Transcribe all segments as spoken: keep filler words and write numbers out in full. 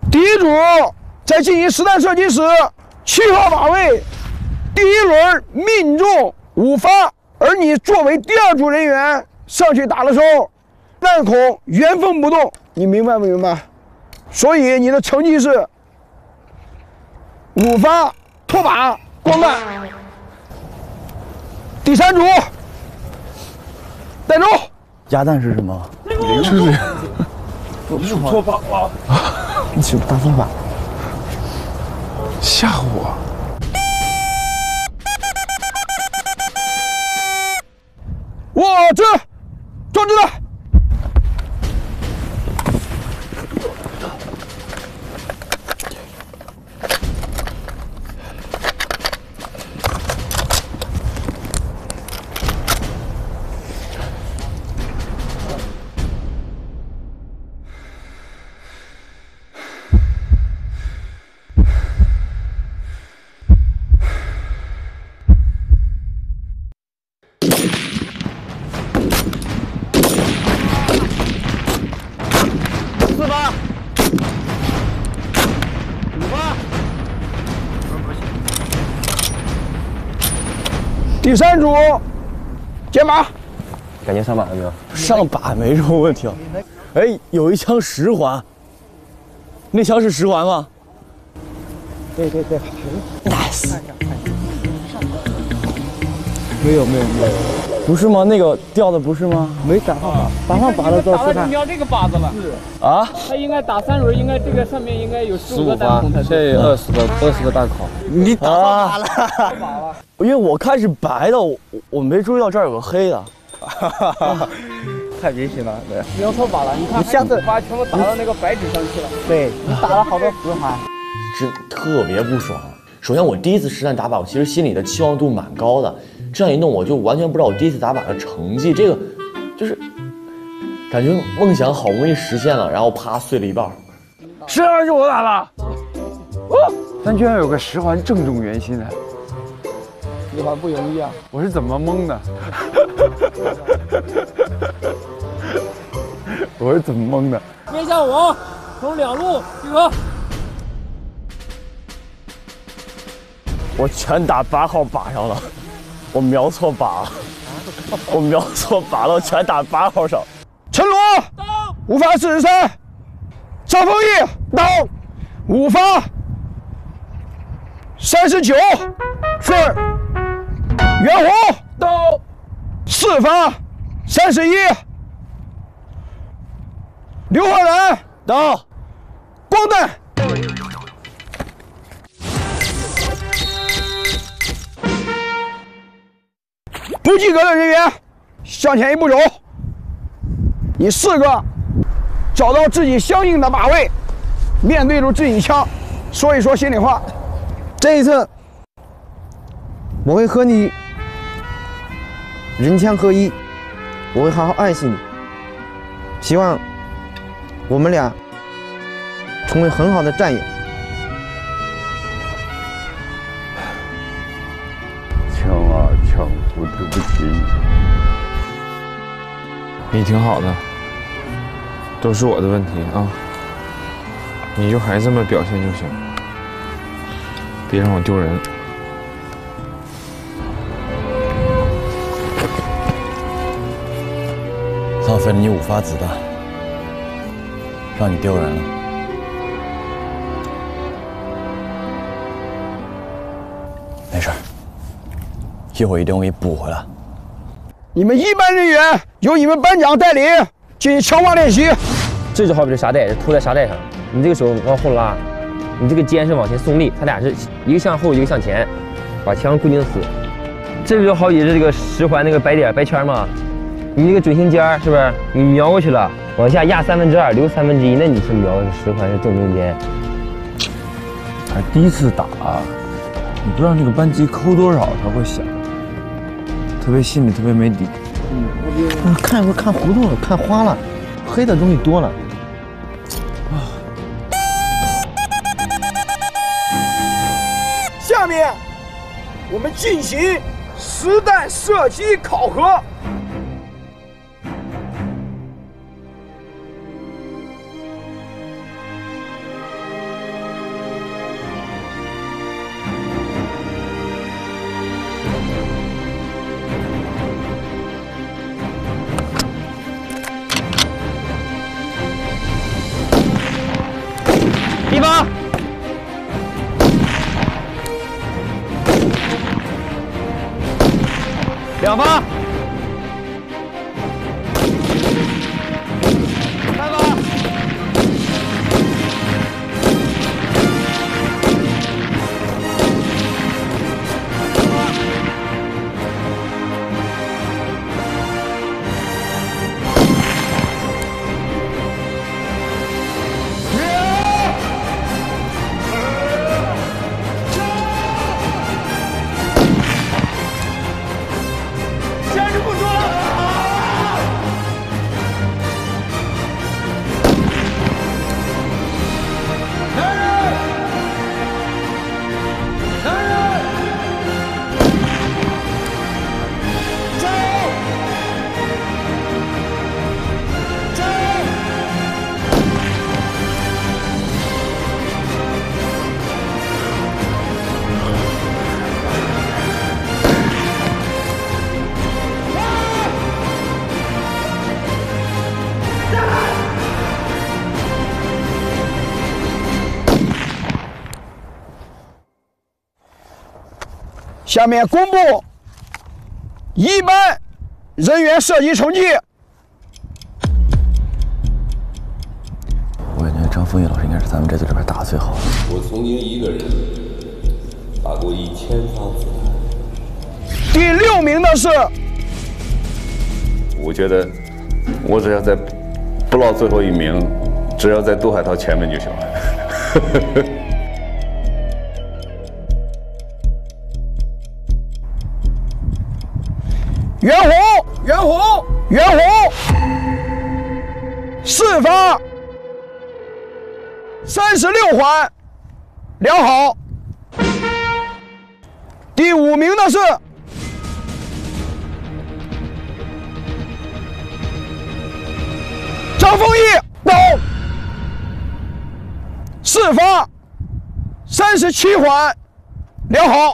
第一组在进行实弹射击时，七号靶位第一轮命中五发，而你作为第二组人员上去打的时候，弹孔原封不动，你明白不明白？所以你的成绩是五发脱靶光弹。第三组带走。 鸭蛋是什么？ 就是我脱靶了， 你去大风靶， 吓唬我。 我这装子弹。 四发，五发， 第三组解码， 感觉上靶了没有？上靶没什么问题。哎，有一枪十环，那枪是十环吗？ 对对对 ，nice。没有没有没有，不是吗？那个掉的不是吗？没打上靶，打上靶了之后是看。 瞄这个靶子了。 啊？ 他应该打三轮，应该这个上面应该有十五个弹孔才对。 这二十个二十个弹孔。你打上靶了？打靶了。因为我看是白的，我我没注意到这儿有个黑的。太明显了，对。 瞄错靶了，你看，下次把全部打到那个白纸上去了。 对你打了好多十环，真特别不爽。首先我第一次实战打靶，我其实心里的期望度蛮高的。这样一弄，我就完全不知道我第一次打靶的成绩。这个就是感觉梦想好不容易实现了，然后啪碎了一半。 十环是我打的，哦，但居然有个十环正中圆心的， 十环不容易啊！ 我是怎么蒙的？我是怎么蒙的？ 面向我，从两路集合。 我全打八号靶上了。我瞄错靶了，我瞄错靶了，我全打八号上。 陈罗，五发四十三，张丰毅到，五发三十九，顺袁弘到，四发三十一，刘焕然到，光弹。不及格的人员向前一步走，你四个找到自己相应的靶位，面对着自己枪，说一说心里话。 这一次我会和你人枪合一，我会好好爱惜你，希望我们俩成为很好的战友。 枪啊枪，我对不起你。 你挺好的，都是我的问题啊，你就还这么表现就行，别让我丢人。 浪费了你五发子弹，让你丢人了。没事儿，一会儿一定会给你补回来。 你们一班人员由你们班长带领进行强化练习。 这就好比这沙袋是拖在沙袋上，你这个手往后拉，你这个肩是往前送力，它俩是一个向后一个向前，把枪固定死。这就好比是这个十环那个白点白圈嘛，你这个准星尖是不是？你瞄过去了，往下压三分之二，留三分之一，那你是瞄的是十环是正中间。 还第一次打，你不知道那个扳机抠多少它会响，特别心里特别没底。 嗯，看一会儿看糊涂了，看花了，黑的东西多了。 下面我们进行实弹射击考核。 一发，两发，三发， 下面公布一班人员射击成绩。 我感觉张丰毅老师应该是咱们这队里边打的最好的。 我曾经一个人打过一千发子弹。 第六名的是， 我觉得我只要在不落最后一名，只要在杜海涛前面就行了。 袁弘，袁弘，袁弘，四发，三十六环，良好。第五名的是张丰毅，到，四发，三十七环，良好。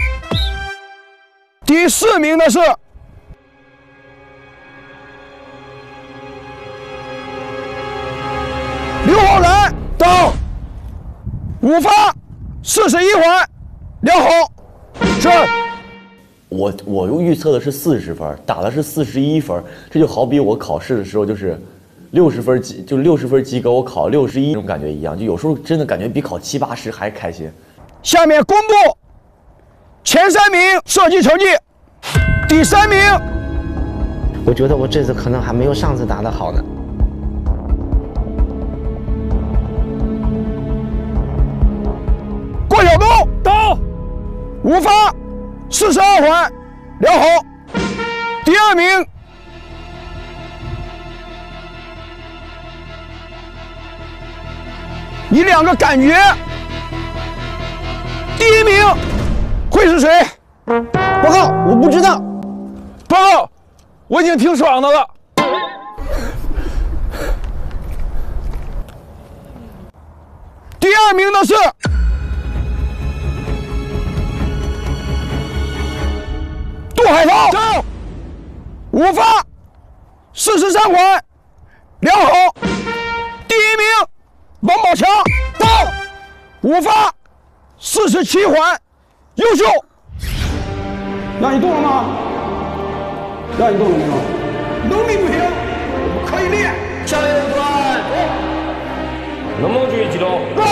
第四名的是刘浩然，到，五发，四十一环，良好。是。 我我又预测的是四十分，打的是四十一分，这就好比我考试的时候就是六十分及就六十分及格，我考六十一这种感觉一样，就有时候真的感觉比考七八十还开心。 下面公布前三名射击成绩，第三名， 我觉得我这次可能还没有上次打得好呢。 郭晓东，到，五发，四十二环，良好。第二名，你两个感觉，第一名会是谁？ 报告，我不知道。 报告，我已经挺爽的了。第二名的是杜海涛，五发，四十三环，良好。第一名王宝强，到，五发，四十七环，优秀。让你动了吗？让你动了没有？能力不行，我们可以练。 下面的班，能不能注意集中？ 走。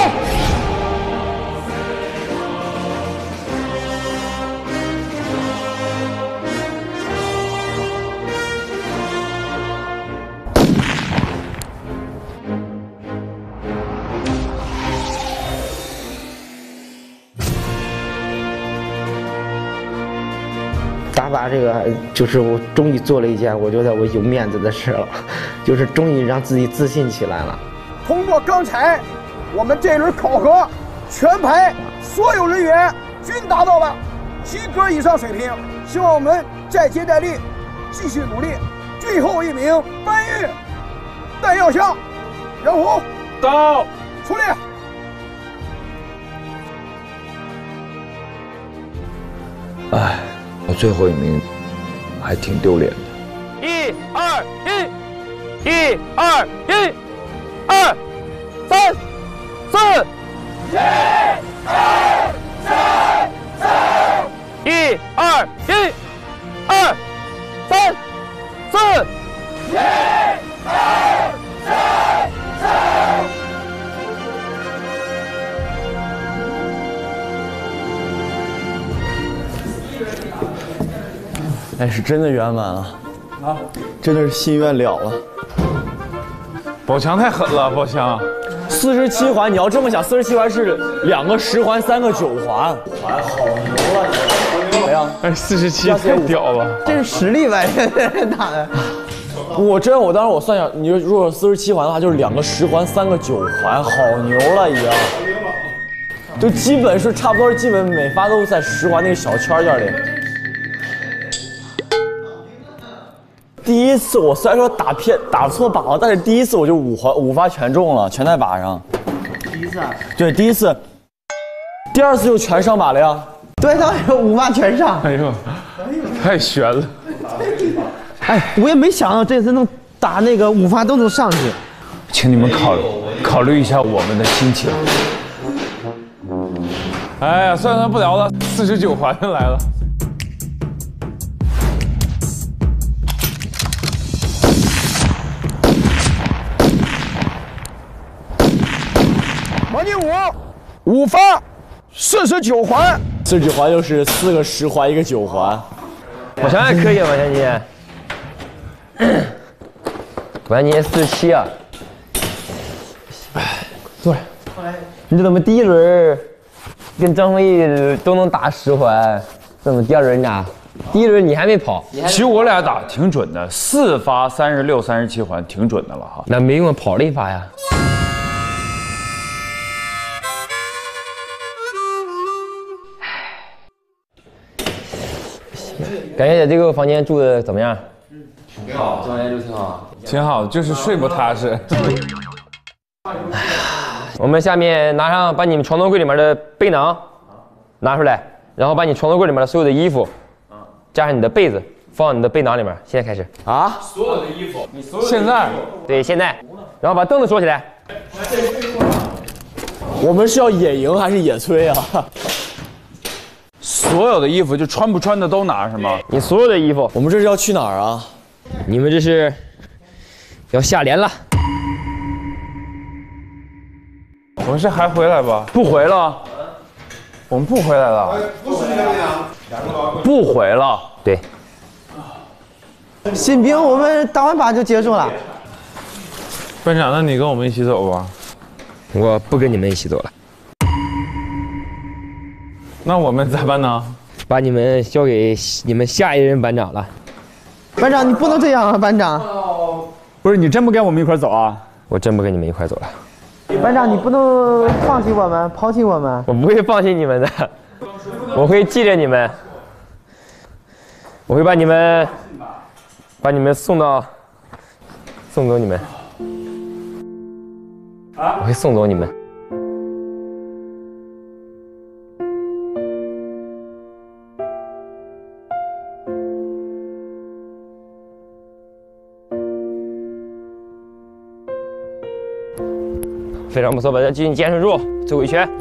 打靶这个就是我终于做了一件我觉得我有面子的事了，就是终于让自己自信起来了。 通过刚才我们这轮考核，全排所有人员均达到了及格以上水平，希望我们再接再厉，继续努力。最后一名班玉弹药箱，杨红到，出列。 哎，我最后一名还挺丢脸的。 一二一，一二一，二三四。 哎，是真的圆满了，啊，真的是心愿了了。 宝强太狠了，宝强。 四十七环，你要这么想，四十七环是两个十环，三个九环，哎，好牛了你！哎呀， 哎，四十七太屌了， 这是实力呗，打的。 我真我当时我算一下，你如果四十七环的话，就是两个十环，三个九环，好牛了已经。就基本是差不多，基本每发都在十环那个小圈圈里。第一次我虽然说打偏打错靶了，但是第一次我就五环五发全中了，全在靶上。第一次啊？对，第一次。第二次就全上靶了呀。 对，他有五发全上。 哎呦，太悬了。 哎，我也没想到这次能打那个五发都能上去。 请你们考考虑一下我们的心情。 哎呀，算了，不聊了，四十九环来了。 王金武，五发，四十九环， 四十九环就是四个十环，一个九环。 宝强还可以啊，宝强你，宝强你四十七啊。坐着。你这怎么第一轮跟张丰毅都能打十环，怎么第二轮呢？第一轮你还没跑， 其实我俩打挺准的，四发三十六、三十七环挺准的了哈。 那没用，跑了一发呀。感谢在这个房间住的怎么样？嗯，挺好，这房间住挺好， 挺好，就是睡不踏实。 我们下面拿上，把你们床头柜里面的背囊拿出来，然后把你床头柜里面的所有的衣服，加上你的被子，放你的背囊里面。现在开始啊！ 所有的衣服，你所有现在对现在，然后把凳子收起来。 我们是要野营还是野炊啊？ 所有的衣服就穿不穿的都拿是吗？ 你所有的衣服， 我们这是要去哪儿啊？ 你们这是要下连了。 我们是还回来吧？ 不回了， 我们不回来了。 不回了。 对。 新兵，我们打完靶就结束了。 班长，那你跟我们一起走吧。 我不跟你们一起走了。 那我们咋办呢？ 把你们交给你们下一任班长了。 班长，你不能这样啊，班长。 不是你真不跟我们一块走啊？ 我真不跟你们一块走了。 班长，你不能放弃我们，抛弃我们。 我不会放弃你们的，我会记着你们，我会把你们，把你们送到，送走你们，我会送走你们。非常不错，把它继续坚持住，最后一圈。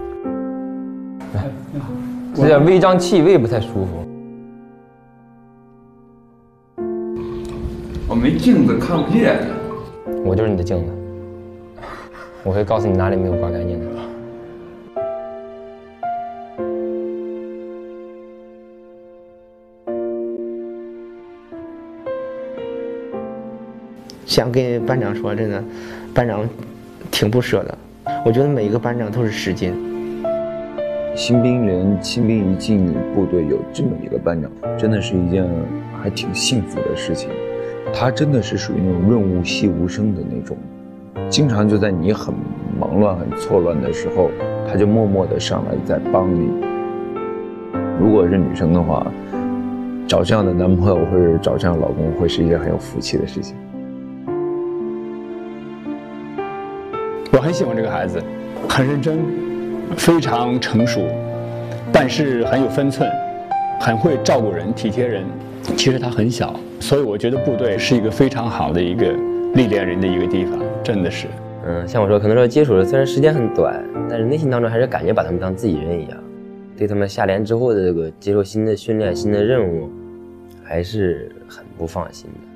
有点微张气，胃不太舒服。 我没镜子看不见。 我就是你的镜子，我会告诉你哪里没有刮干净的。 想跟班长说，真的，班长挺不舍的。我觉得每一个班长都是十斤。 新兵连新兵一进部队有这么一个班长，真的是一件还挺幸福的事情。他真的是属于那种润物细无声的那种，经常就在你很忙乱、很错乱的时候，他就默默地上来在帮你。如果是女生的话，找这样的男朋友或者找这样的老公，会是一件很有福气的事情。 我很喜欢这个孩子，很认真，非常成熟，但是很有分寸，很会照顾人、体贴人。其实他很小，所以我觉得部队是一个非常好的一个历练人的一个地方，真的是。 嗯，像我说，可能说接触的虽然时间很短，但是内心当中还是感觉把他们当自己人一样，对他们下连之后的这个接受新的训练、新的任务，还是很不放心的。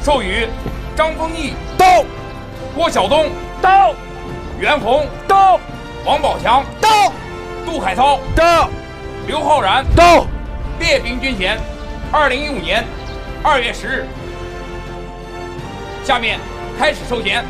授予张丰毅到， 郭晓东到， 袁弘到， 王宝强到， 杜海涛到， 刘浩然到， 列兵军衔，二零一五年二月十日。下面开始授衔。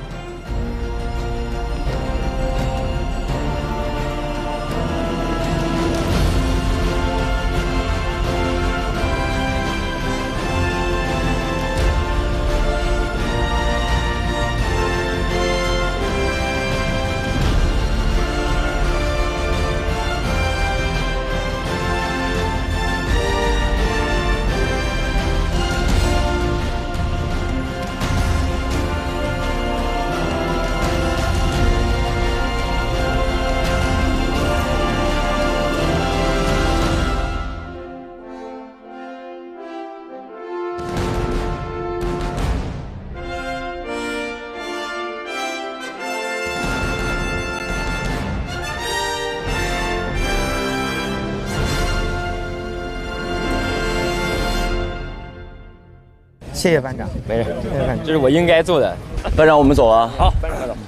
谢谢班长， 没事， 谢谢班长， 这是我应该做的。 班长，我们走了。 好，班长，班长。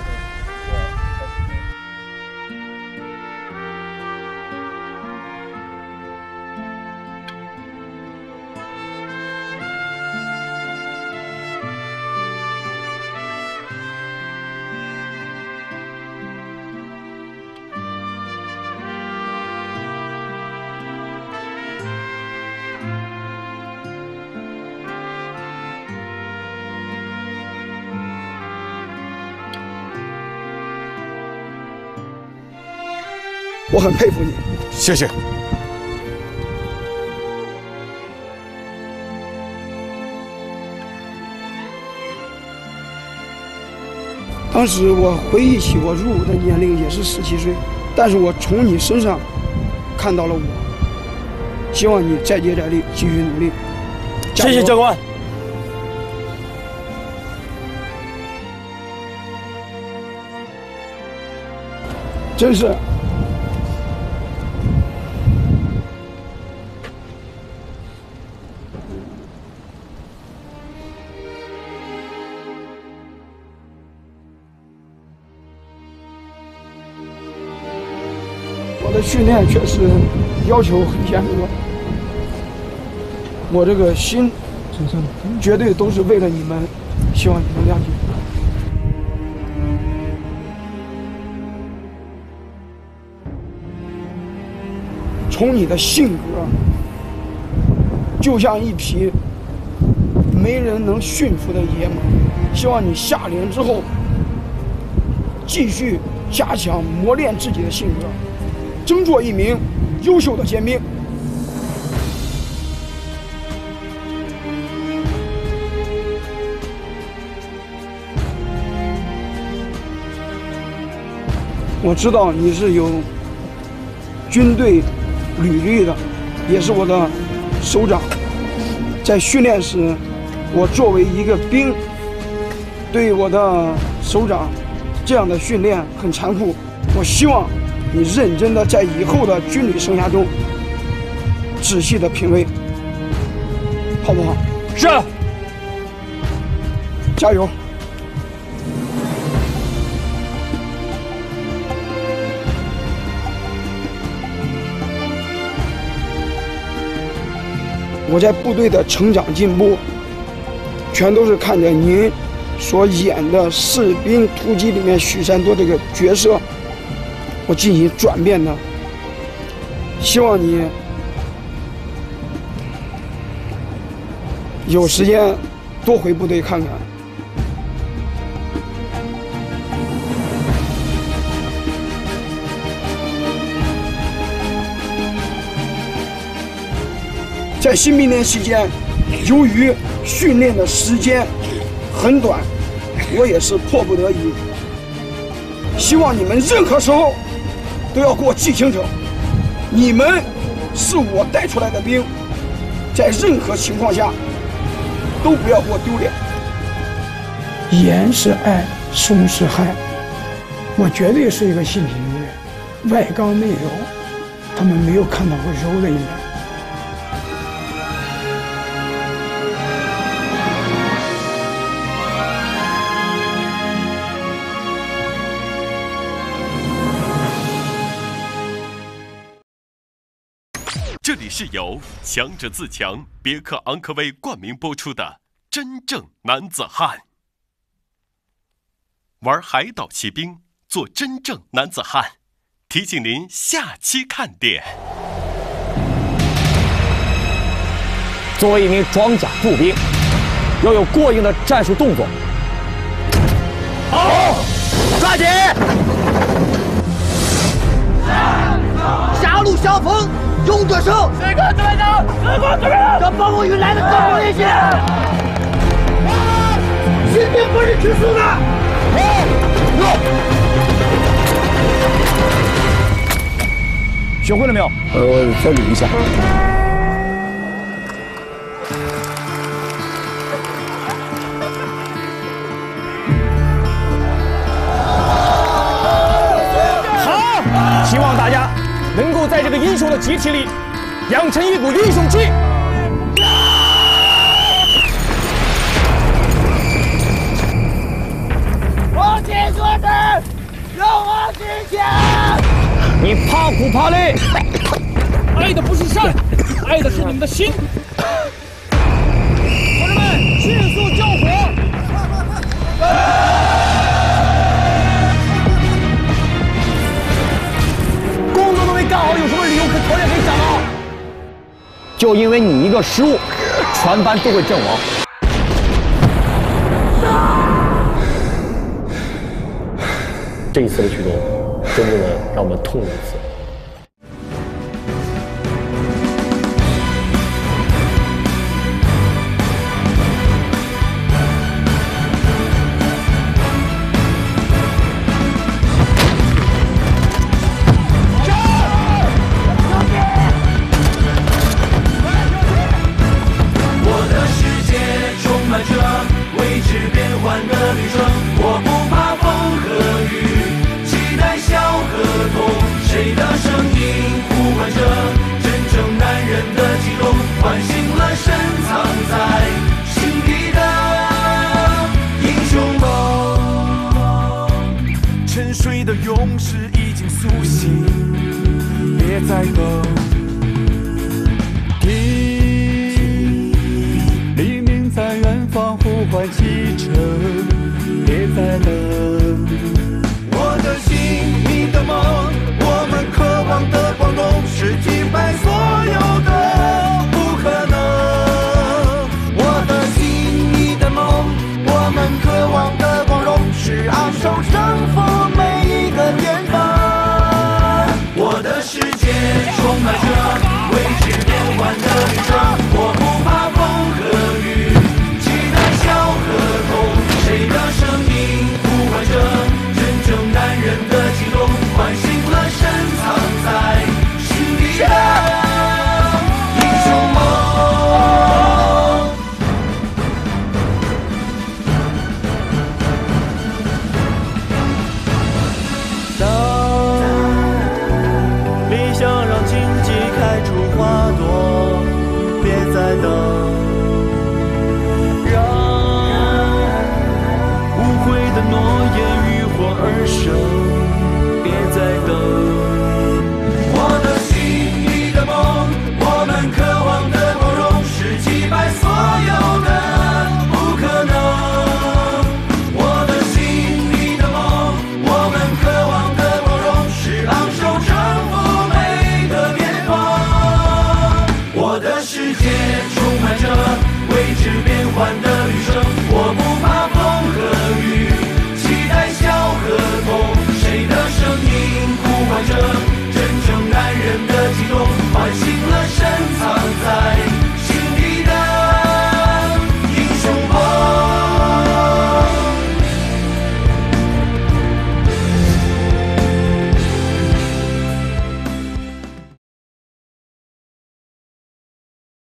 我很佩服你。 谢谢。 当时我回忆起我入伍的年龄也是十七岁，但是我从你身上看到了我。希望你再接再厉，继续努力。 谢谢教官。 真是。我的训练确实要求很严格，我这个心绝对都是为了你们，希望你能谅解。从你的性格，就像一匹没人能驯服的野马，希望你下连之后继续加强磨练自己的性格，争做一名优秀的宪兵。我知道你是有军队履历的，也是我的首长。在训练时，我作为一个兵，对我的首长这样的训练很残酷。我希望你认真的在以后的军旅生涯中仔细的品味，好不好？ 是。 加油！我在部队的成长进步，全都是看着您所演的士兵突击里面许三多这个角色，我进行转变的。希望你有时间多回部队看看。在新兵连期间，由于训练的时间很短，我也是迫不得已。希望你们任何时候都要给我记清楚，你们是我带出来的兵，在任何情况下都不要给我丢脸。 严是爱，松是害，我绝对是一个细皮女人，外刚内柔，他们没有看到过柔的一面。 这里是由强者自强别克昂科威冠名播出的《真正男子汉》。玩海岛骑兵，做真正男子汉。提醒您下期看点。 作为一名装甲步兵，要有过硬的战术动作。好，抓紧！ 狭路相逢勇者胜！ 四个准备着，四个准备着！ 这暴风雨来的更猛烈些！新兵不是吃素的！ 学会了没有？ 呃，我再捋一下。 好，希望大家能够在这个英雄的集体里养成一股英雄气。 我请作证，让我举枪。 你怕苦怕累，爱的不是善，爱的是你们的心。同志们，迅速救火！工作都没干好，有什么理由可条件可以讲啊？就因为你一个失误，全班都会阵亡。这一次的举动，真正的让我们痛了一次。 我的世界充满着未知变幻的旅程，我不怕风和雨。笑和痛，谁的声音呼唤着真正男人的激动，唤醒了深藏在心底的英雄梦。沉睡的勇士已经苏醒，别再等，听黎明在远方呼唤启程，别再等。我的心，你的梦，我们渴望的光荣，是击败所有的不可能。我的心，你的梦，我们渴望的光荣，是昂首征服每一个巅峰。我的世界充满着未知变幻的旅程，我